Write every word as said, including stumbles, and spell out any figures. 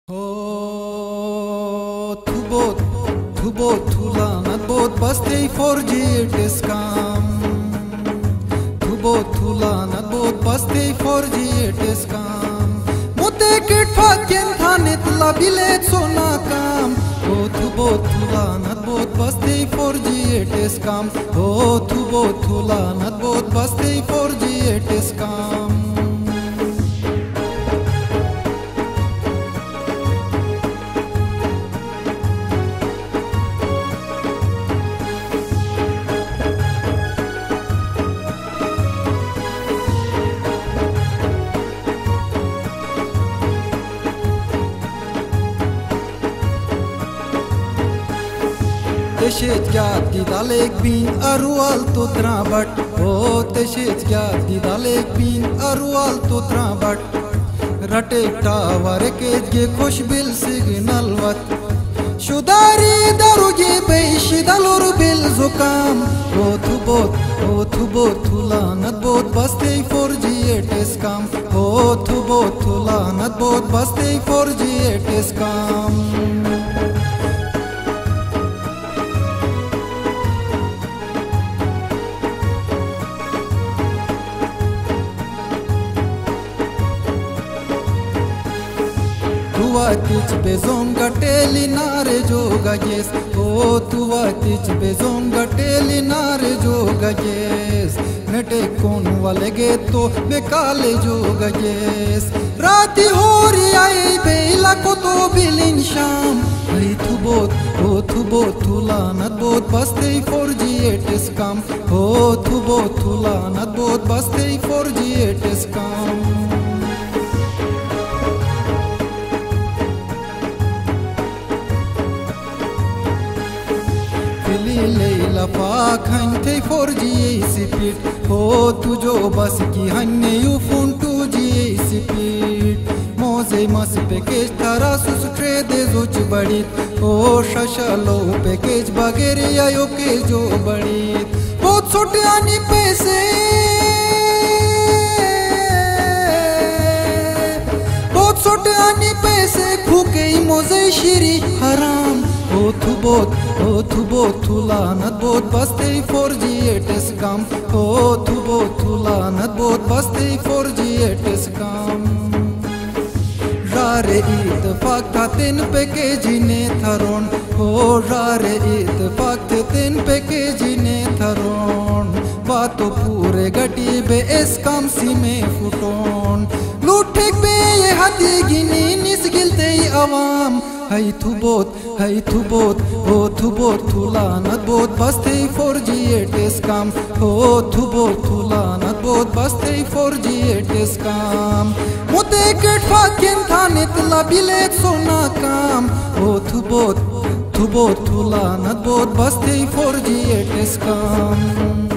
Oh, thubot, thubot, thulanat bot bastei forji it is come. Thubot, thulanat bot bastei forji it is come. Mute kit fakyen thanit labilet sona kam. Oh, thubot, thulanat bot bastei forji it is come. Oh, thubot, thulanat bot bastei forji it is come. Teşet geldi dalek bin arual tutrabat. Oh, teşet geldi dalek bin arual tutrabat. Ratek tavare ketge khoshbil signal vat. Shudari daruge beishi dalur bil zukam. Oh, thubot, oh, thubot, thulanat bot bastei forji it is come. Oh, thubot, thulanat bot bastei forji it is come. Tuvatich bezon gateli nare joga yes. Oh, tuvatich bezon gateli nare joga yes. Nete kon wale geto me kale joga yes. Rati hori ai beila ko to bilin sham. Ai thubot, oh thubot, thulanat bot bastei forji it is come. Oh, thubot, thulanat bot bastei forji it is come. Leila pak hante forji sipit. Oh, tujo bas ki hanne you fun tuji sipit. Moze mas package tara sus trade zuch badit. Oh, shashalo package bagere ayo ke jo badit. Bahut chote ani paise, bahut chote ani paise khuke moze shiri haram. Oh, thubot, oh, thubot, thulanat bot bastei forji it is come. Oh, thubot, thulanat bot bastei forji it is come. Rare itfaq tha tin package ne tharon. Oh, rare itfaq tha tin package ne tharon. Baato pure gati be is kam si me futon. Luthek be ye hati gini nisgilte awam. Hai thubot, hai thubot, oh thubot, thulanat bot bastei forji it is come. Oh, thubot, thulanat bot bastei forji it is come. Mute kit fakyen thanit labilet sona kam. Oh, thubot, thubot, thulanat bot bastei forji it is come.